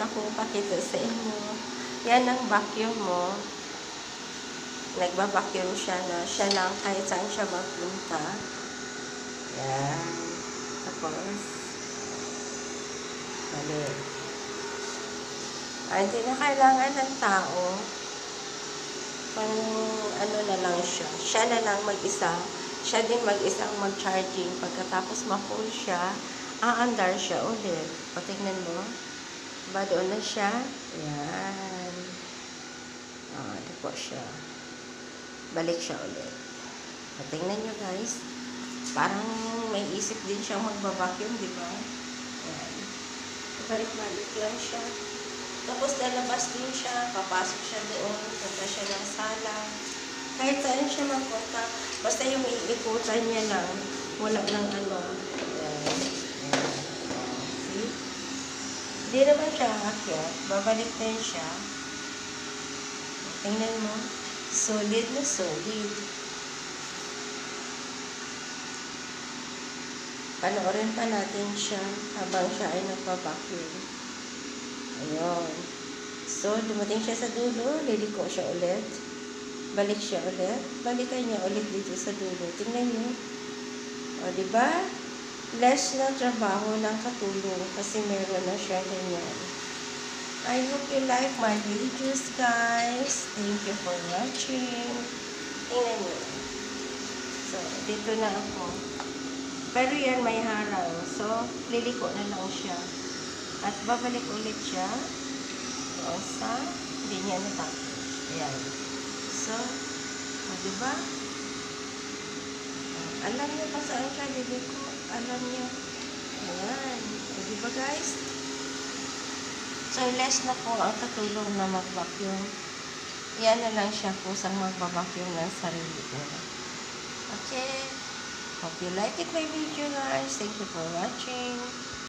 meron akong pakita sa inyo. Yan ang vacuum mo. Nagba-vacuum siya na siya lang kahit saan siya magpunta. Yan. Tapos, balik. Hindi na kailangan ng tao. Pang ano na lang siya. Siya na lang mag-isa. Siya din mag-isang mag-charging. Pagkatapos ma-full siya, aandar siya ulit. Patignan mo. Ba, doon na siya. Yan. Ito po siya. Balik siya ulit. Patignan nyo guys. Parang may isip din siya magbabacuum, di ba? Yan. Balik-balik lang siya. Tapos lalabas din siya. Papasok siya doon. Punta siya ng sala. Kahit saan siya magpunta. Basta yung iikutan niya lang. Wala lang ano. Yan. See? Hindi naman siya aakyat. Babalik din siya. Tingnan mo. Solid na solid. Panoorin pa natin siya habang siya ay nagpa-vacuum. Ayun. So, dumating siya sa dulo. Liliko siya ulit. Balik siya ulit. Balikan niya ulit dito sa dulo. Tingnan niyo. O, diba? Less na trabaho ng katulong kasi meron na siya ganyan. I hope you like my videos, guys. Thank you for watching. Tingnan niyo. So, dito na ako. Pero yan may harang. So, liliko na lang siya. At babalik ulit siya. O, sa hindi niya natapos. Ayan. So, diba? Alam niyo kung saan siya liliko. Alam niyo. Ayan. Diba, guys? So, less na po ang katulong na mag-vacuum. Yan na lang siya kusang mag-vacuum ng sarili ko. Okay. Hope you like it my video, guys. Thank you for watching.